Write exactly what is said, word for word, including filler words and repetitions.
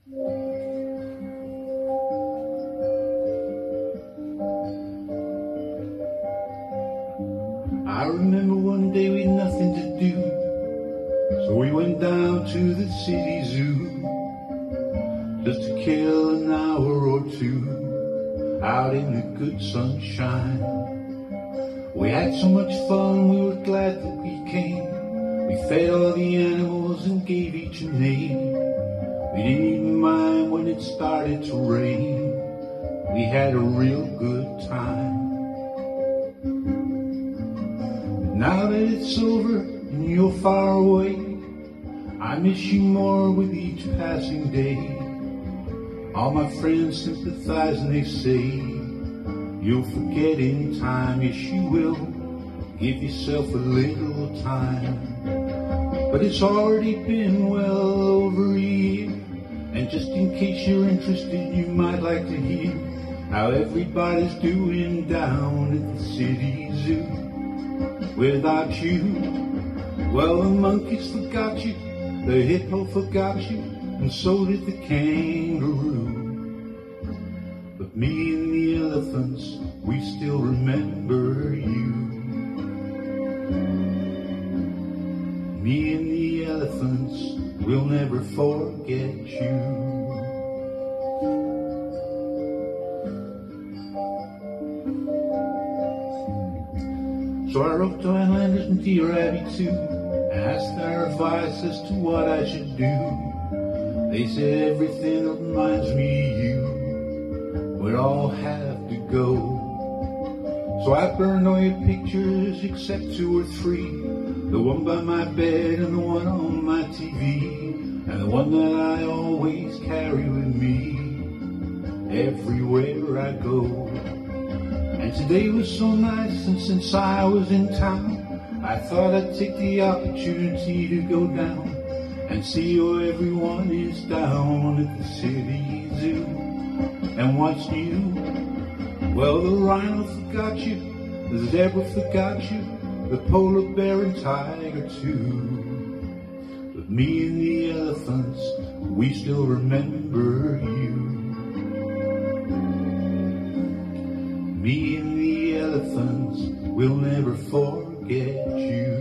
I remember one day we had nothing to do, so we went down to the city zoo, just to kill an hour or two out in the good sunshine. We had so much fun, we were glad that we came. We fed all the animals and gave each a name. We didn't even mind when it started to rain. We had a real good time. Now that it's over and you're far away, I miss you more with each passing day. All my friends sympathize and they say, you'll forget in time. Yes, you will. Give yourself a little time. But it's already been well over a year, and just in case you're interested, you might like to hear how everybody's doing down at the city zoo. Without you, well, the monkeys forgot you, the hippo forgot you, and so did the kangaroo. But me and the elephants, we still remember you. Me and the elephants, we'll never forget you. So I wrote to Highlanders and Dear Abby too, and asked their advice as to what I should do. They said everything that reminds me of you would all have to go. So I burned all your pictures except two or three, the one by my bed and the one on my T V, and the one that I always carry with me everywhere I go. And today was so nice, and since I was in town, I thought I'd take the opportunity to go down and see how everyone is down at the city zoo. And what's new? Well, the rhino forgot you, the zebra forgot you, the polar bear and tiger too. But me and the elephants, we still remember you. Me and the elephants, we'll never forget you.